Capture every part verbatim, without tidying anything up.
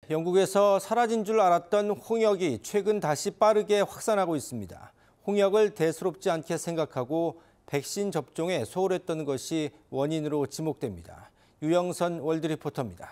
영국에서 사라진 줄 알았던 홍역이 최근 다시 빠르게 확산하고 있습니다. 홍역을 대수롭지 않게 생각하고 백신 접종에 소홀했던 것이 원인으로 지목됩니다. 유영선 월드리포터입니다.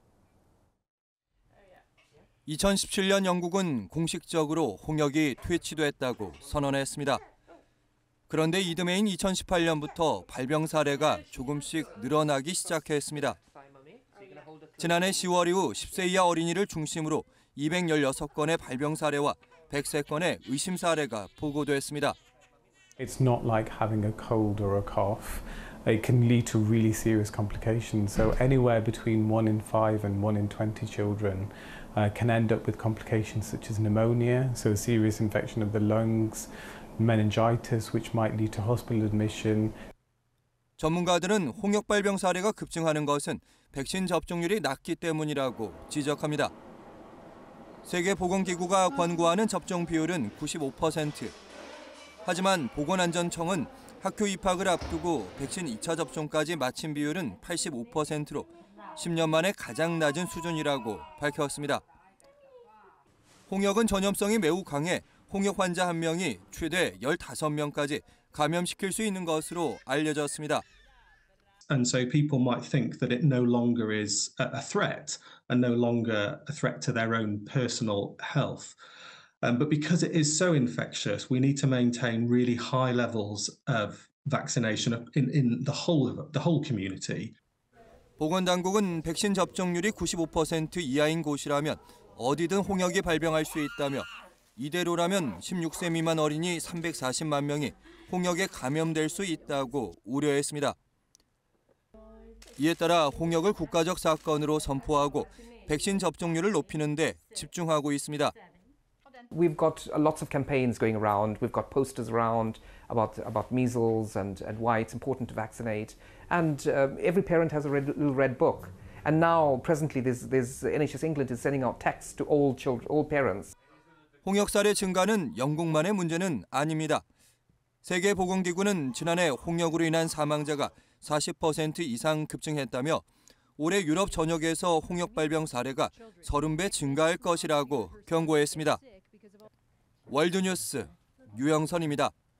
이천십칠 년 영국은 공식적으로 홍역이 퇴치됐다고 선언했습니다. 그런데 이듬해인 이천십팔 년부터 발병 사례가 조금씩 늘어나기 시작했습니다. 지난해 시월 이후 십 세 이하 어린이를 중심으로 이백십육 건의 발병 사례와 백세 건의 의심 사례가 보고됐습니다. It's not like having a cold or a cough. It can lead to really serious complications. So anywhere between one in five and one in twenty children uh, can end up with complications such as pneumonia, so a serious infection of the lungs, meningitis, which might lead to hospital admission. 전문가들은 홍역 발병 사례가 급증하는 것은 백신 접종률이 낮기 때문이라고 지적합니다. 세계보건기구가 권고하는 접종 비율은 구십오 퍼센트. 하지만 보건안전청은 학교 입학을 앞두고 백신 이 차 접종까지 마친 비율은 팔십오 퍼센트로 십 년 만에 가장 낮은 수준이라고 밝혔습니다. 홍역은 전염성이 매우 강해 홍역 환자 한 명이 최대 열다섯 명까지 감염시킬 수 있는 것으로 알려졌습니다. And so people might think that it no longer is a threat and no longer a threat to their own personal health. Um, but because it is so infectious, we need to maintain really high levels of vaccination in, in the whole of the whole community. 보건당국은 백신 접종률이 구십오 퍼센트 이하인 곳이라면 어디든 홍역이 발병할 수 있다며 이대로라면 십육 세 미만 어린이 삼백사십만 명이 홍역에 감염될 수 있다고 우려했습니다. 이에 따라 홍역을 국가적 사건으로 선포하고 백신 접종률을 높이는 데 집중하고 있습니다. We've got lots of campaigns going around. We've got posters around about about measles and and why it's important to vaccinate. And uh, every parent has a red, little red book. And now, presently, there's there's N H S England is sending out texts to all children, all parents. 홍역 사례 증가는 영국만의 문제는 아닙니다. 세계보건기구는 지난해 홍역으로 인한 사망자가 사십 퍼센트 이상 급증했다며 올해 유럽 전역에서 홍역 발병 사례가 서른 배 증가할 것이라고 경고했습니다. 월드뉴스 유영선입니다.